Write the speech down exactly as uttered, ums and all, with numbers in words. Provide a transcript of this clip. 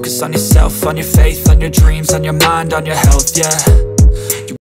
focus on yourself, on your faith, on your dreams, on your mind, on your health, yeah.